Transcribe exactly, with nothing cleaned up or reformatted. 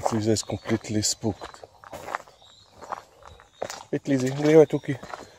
Frieza is completely spooked. Wait, Lizzie, greva tukaj.